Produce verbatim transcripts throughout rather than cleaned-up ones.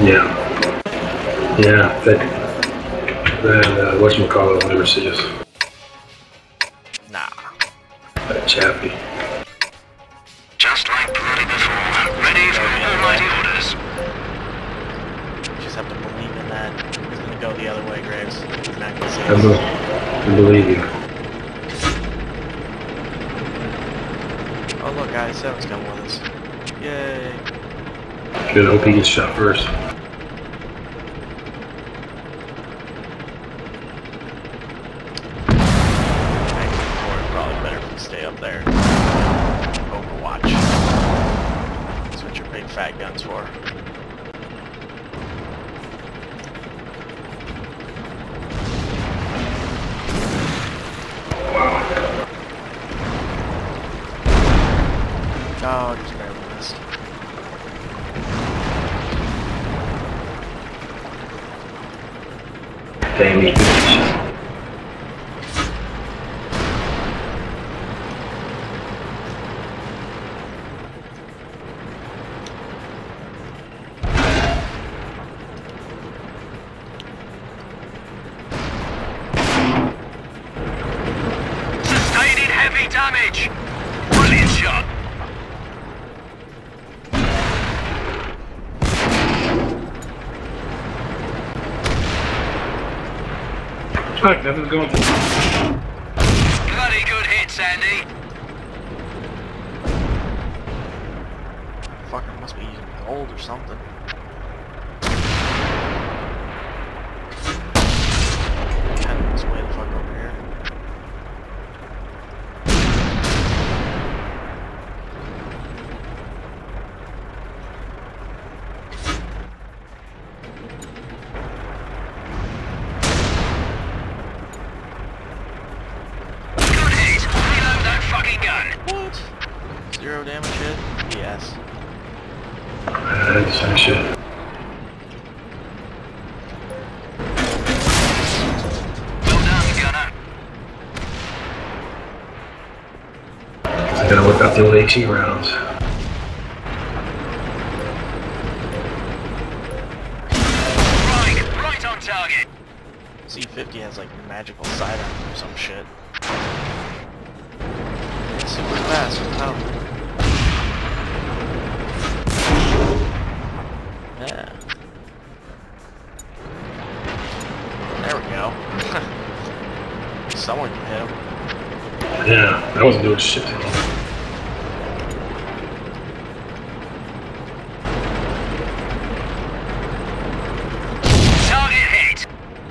Yeah. Yeah, that, that uh, whatchamacallit will never see us. Nah. That Chappie. Just like bloody before. Ready for almighty orders. Just have to believe in that. He's gonna go the other way, Graves. He's not gonna see I, us. be I believe you. Oh look, I seven's coming with us. Yay. Good, hope he gets shot first. Probably better if we stay up there. Overwatch. That's what your big fat gun's for. Oh, just barely missed. Damn you. Sustaining heavy damage. Brilliant shot. Fuck, nothing's going through. Bloody good hit, Sandy. Fucker must be using gold or something. Heading this way the fuck over here. Good hit. Reload that fucking gun. What? Zero damage hit? Yes. That's the same shit. Well done, gunner. I gotta whip out the old eighteen rounds. Right, right on target. C fifty has like magical sidearms or some shit. It's super fast. How? Yeah. There we go. Someone can hit him. Yeah, that wasn't doing shit to me. Target hit.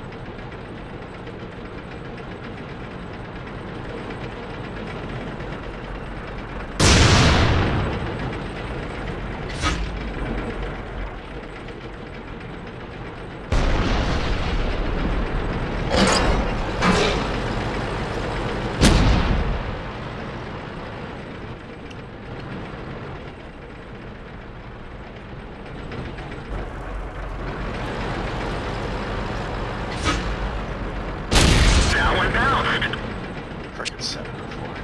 Down and down. Frickin' seven oh four.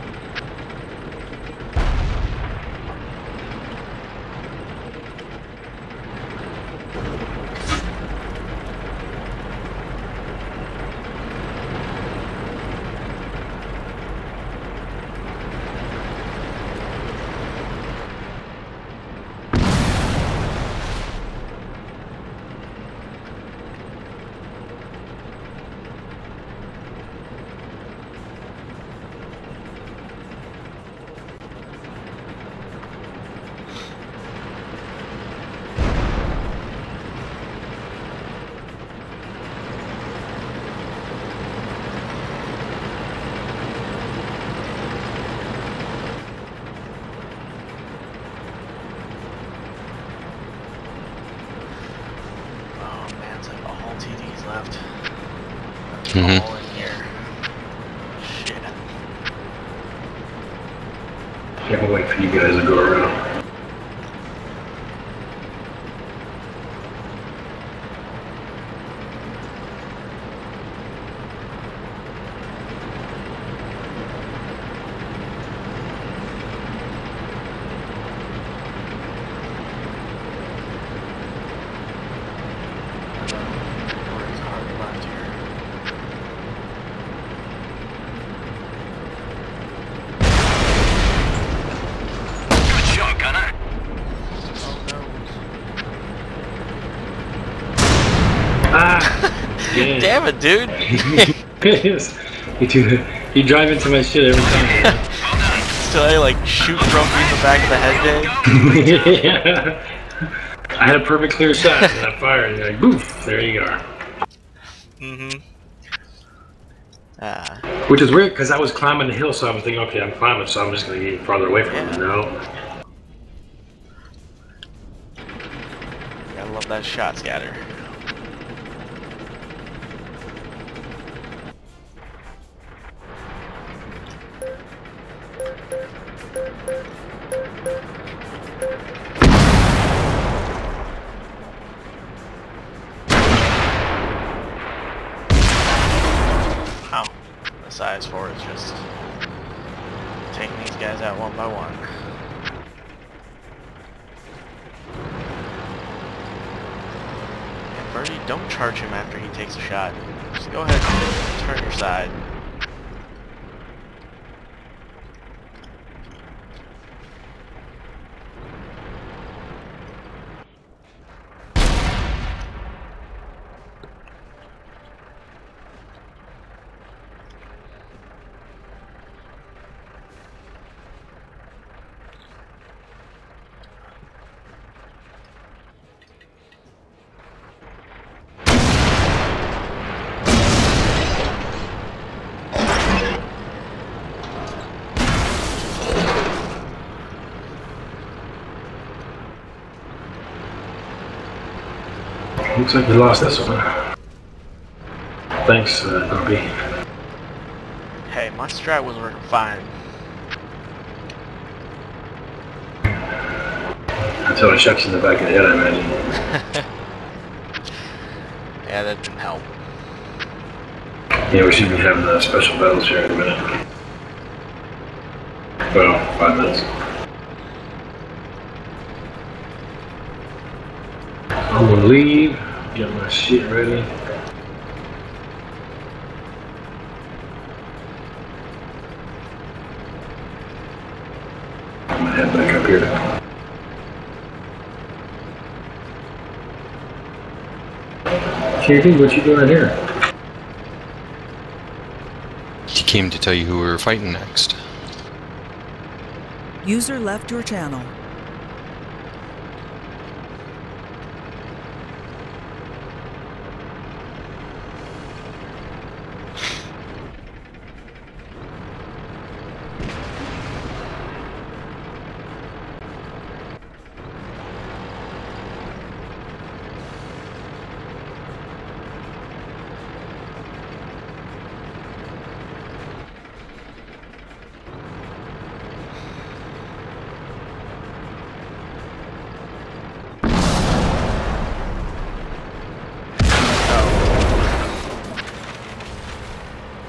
T Ds left. Mm-hmm. All in here. Shit. Can't wait for you guys to go around. Where's hard left here? Good shot, Gunner. Ah! Yeah. Damn it, dude! Yes. You do. You drive into my shit every time. Still, I like shoot from you in the back of the head, Jay. Yeah. I had a perfect clear shot and I fired and like, boof, there you go. Mm-hmm. Ah. Which is weird because I was climbing the hill, so I'm thinking, okay, I'm climbing, so I'm just gonna get farther away from Yeah. him. No. I love that shot scatter. Wow. The size four is just taking these guys out one by one. And Birdie, don't charge him after he takes a shot. Just go ahead and turn your side. Looks like we lost this one. Thanks, uh, Bobby. Hey, my strat was working fine. Until it shucks in the back of the head, I imagine. Yeah, that didn't help. Yeah, we should be having the special battles here in a minute. Well, five minutes. I'm gonna leave, get my shit ready. I'm gonna head back up here. Katie, what you doing here? He came to tell you who we were fighting next. User left your channel.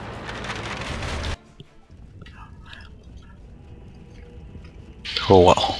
Oh well.